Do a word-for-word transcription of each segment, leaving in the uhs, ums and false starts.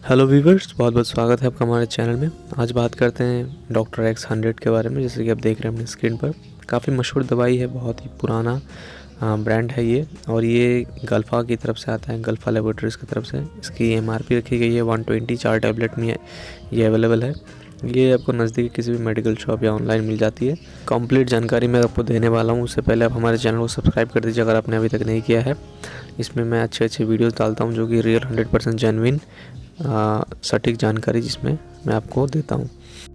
Hello viewers, बहुत बहुत स्वागत है आपका हमारे चैनल में। आज बात करते हैं डॉक्टर एक्स हंड्रेड के बारे में। जैसे कि आप देख रहे हैं अपनी स्क्रीन पर, काफ़ी मशहूर दवाई है, बहुत ही पुराना ब्रांड है ये, और ये गल्फा की तरफ से आता है, गल्फा लेबोरेटरीज़ की तरफ से। इसकी एमआरपी रखी गई है वन ट्वेंटी, चार टैबलेट में ये अवेलेबल है। ये आपको नज़दीक किसी भी मेडिकल शॉप या ऑनलाइन मिल जाती है। कंप्लीट जानकारी मैं आपको देने वाला हूँ, उससे पहले आप हमारे चैनल को सब्सक्राइब कर दीजिए अगर आपने अभी तक नहीं किया है। इसमें मैं अच्छे अच्छे वीडियोस डालता हूँ जो कि रियल हंड्रेड परसेंट जेन्युइन सटीक जानकारी जिसमें मैं आपको देता हूँ।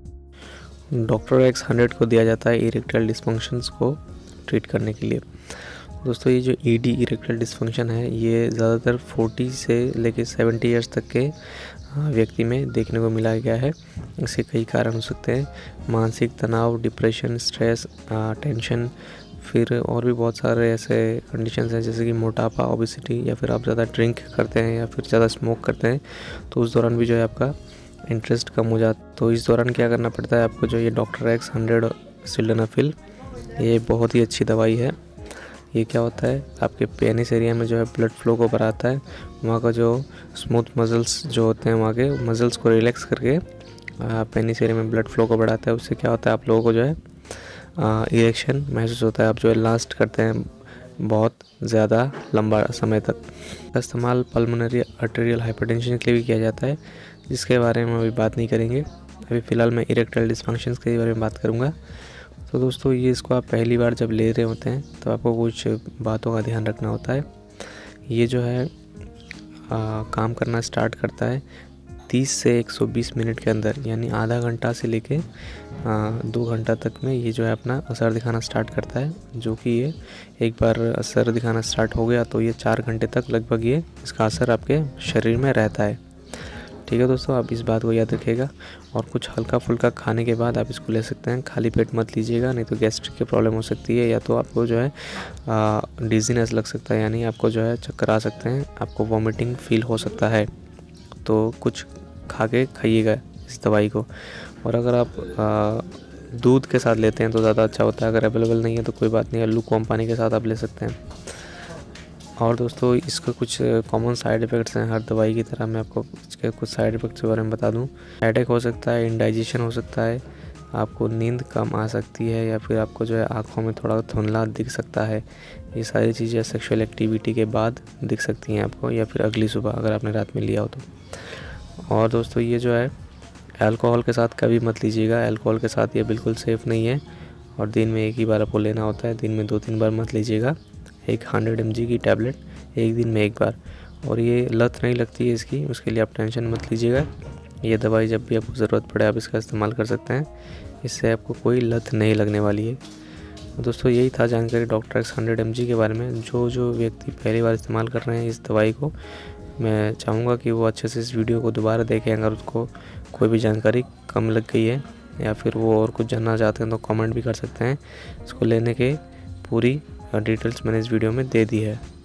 डॉक्टर एक्स हंड्रेड को दिया जाता है इरेक्टाइल डिस्फंक्शंस को ट्रीट करने के लिए। दोस्तों, ये जो ईडी इरेक्टाइल डिस्फंक्शन है, ये ज़्यादातर चालीस से लेकर सत्तर इयर्स तक के व्यक्ति में देखने को मिला गया है। इसके कई कारण हो सकते हैं, मानसिक तनाव, डिप्रेशन, स्ट्रेस, टेंशन, फिर और भी बहुत सारे ऐसे कंडीशंस हैं जैसे कि मोटापा, ओबेसिटी, या फिर आप ज़्यादा ड्रिंक करते हैं या फिर ज़्यादा स्मोक करते हैं तो उस दौरान भी जो है आपका इंटरेस्ट कम हो जाता है। तो इस दौरान क्या करना पड़ता है आपको, जो ये डॉक्टर एक्स हंड्रेड सिल्डेनाफिल, ये बहुत ही अच्छी दवाई है। ये क्या होता है, आपके पेनिस एरिया में जो है ब्लड फ्लो को बढ़ाता है। वहाँ का जो स्मूथ मसल्स जो होते हैं, वहाँ के मसल्स को रिलैक्स करके पेनिस एरिया में ब्लड फ्लो को बढ़ाता है। उससे क्या होता है, आप लोगों को जो है इरेक्शन महसूस होता है। आप जो है लास्ट करते हैं बहुत ज़्यादा लंबा समय तक। इस्तेमाल पल्मोनरी आर्टेरियल हाइपरटेंशन के लिए भी किया जाता है, जिसके बारे में अभी बात नहीं करेंगे। अभी फ़िलहाल मैं इरेक्टाइल डिस्फंक्शंस के बारे में बात करूँगा। तो दोस्तों, ये इसको आप पहली बार जब ले रहे होते हैं तो आपको कुछ बातों का ध्यान रखना होता है। ये जो है आ, काम करना स्टार्ट करता है तीस से एक सौ बीस मिनट के अंदर, यानी आधा घंटा से लेके दो घंटा तक में ये जो है अपना असर दिखाना स्टार्ट करता है। जो कि ये एक बार असर दिखाना स्टार्ट हो गया तो ये चार घंटे तक लगभग ये इसका असर आपके शरीर में रहता है। ठीक है दोस्तों, आप इस बात को याद रखिएगा। और कुछ हल्का फुल्का खाने के बाद आप इसको ले सकते हैं। खाली पेट मत लीजिएगा, नहीं तो गैस्ट्रिक की प्रॉब्लम हो सकती है, या तो आपको जो है डिजीनेस लग सकता है, यानी आपको जो है चक्कर आ सकते हैं, आपको वॉमिटिंग फील हो सकता है। तो कुछ खा के खाइएगा इस दवाई को। और अगर आप आ, दूध के साथ लेते हैं तो ज़्यादा अच्छा होता है। अगर अवेलेबल नहीं है तो कोई बात नहीं, आलू कम पानी के साथ आप ले सकते हैं। और दोस्तों, इसका कुछ कॉमन साइड इफ़ेक्ट्स हैं हर दवाई की तरह। मैं आपको इसके कुछ साइड इफ़ेक्ट्स के बारे में बता दूं। हेडेक हो सकता है, इंडाइजेशन हो सकता है, आपको नींद कम आ सकती है, या फिर आपको जो है आँखों में थोड़ा धुंधला दिख सकता है। ये सारी चीज़ें सेक्सुअल एक्टिविटी के बाद दिख सकती हैं आपको, या फिर अगली सुबह अगर आपने रात में लिया हो तो। और दोस्तों, ये जो है अल्कोहल के साथ कभी मत लीजिएगा। अल्कोहल के साथ ये बिल्कुल सेफ़ नहीं है, और दिन में एक ही बार आपको लेना होता है। दिन में दो तीन बार मत लीजिएगा। एक हंड्रेड एम जी की टैबलेट एक दिन में एक बार, और ये लत नहीं लगती है इसकी, उसके लिए आप टेंशन मत लीजिएगा। ये दवाई जब भी आपको ज़रूरत पड़े आप इसका इस्तेमाल कर सकते हैं, इससे आपको कोई लत नहीं लगने वाली है। दोस्तों, यही था जानकारी doctor X hundred M G के बारे में। जो जो व्यक्ति पहली बार इस्तेमाल कर रहे हैं इस दवाई को, मैं चाहूँगा कि वो अच्छे से इस वीडियो को दोबारा देखें। अगर उसको कोई भी जानकारी कम लग गई है या फिर वो और कुछ जानना चाहते हैं तो कमेंट भी कर सकते हैं। इसको लेने के पूरी डिटेल्स मैंने इस वीडियो में दे दी है।